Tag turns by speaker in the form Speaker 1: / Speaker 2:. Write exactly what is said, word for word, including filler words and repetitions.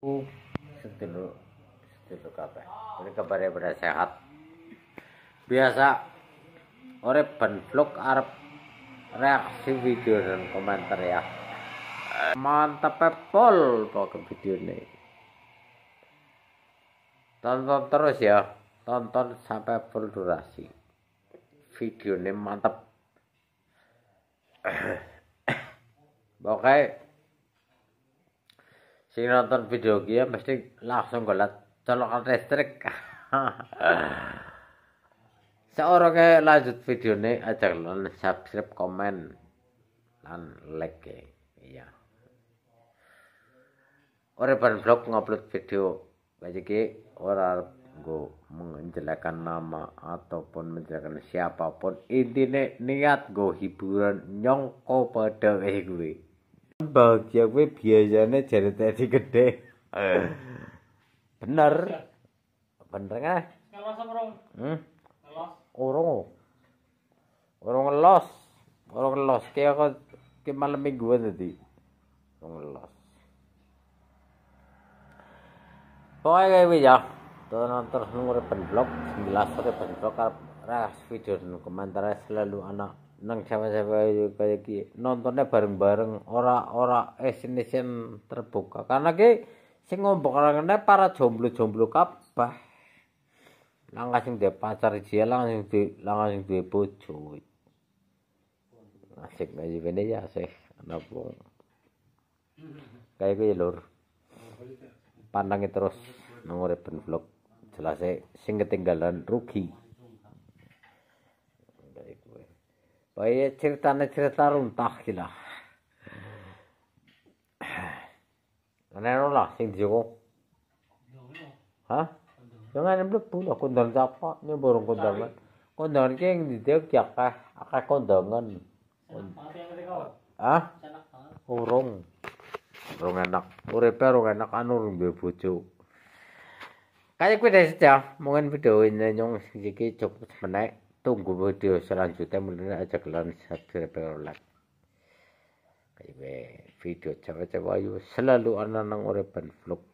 Speaker 1: Sedulur sedulur kabeh. Ini kabarnya pada sehat. Biasa ore ben vlog arep reaksi video dan komentar ya. Mantap pol pokok video ini. Tonton terus ya. Tonton sampai full durasi. Video ini mantap. Pokoknya sing nonton video dia mesti langsung golat colokan listrik. Seorang kayak lanjut video ini aja lan subscribe, komen, lan like ya. Iya. Ora ban vlog ngupload video kayak iki ora go menjelekkan nama ataupun menjelekkan siapapun. Intinya niat go hiburan nyongko pada kayak gue. Bahagia gue biasanya jadi tadi gede. Bener. Bener kan? Hmm? Orang. Orang ngelos. Orang ngelos. Kayak aku ke malam mingguan tadi. Orang ngelos. Pokoknya kayak gitu ya. Tonton terus nomor vlog. sembilan sore vlog. Reaksi video dan komentarnya selalu anak. Nang siapa-siapa kayak gitu nontonnya bareng-bareng ora-ora esin-esin terbuka karena ki sing ngombok-orangnya para jomblo-jomblo kabeh langsung dia pacar dia langsung di langsung di bojo asik aja bene ya sih anak wong kayak gitu lur pandangi terus nang urip vlog jelas sing ketinggalan rugi. Baik ceritanya cerita runtah gila. Ana lah sing dijogo. Hah? Jangan mlebu lah kondangan apa nya borong kondangan. Kondangan ki yang didek akeh, akeh kondangan. Hah? Urung. Urung enak. Uripe urung enak anu duwe bojo. Kayak kuwi deh ya, mungkin video ini nyong iki cukup menaik. Tunggu video selanjutnya mulai aja kalian subscribe like. Kayak video cewek-cewek selalu anak-anak uripan vlog.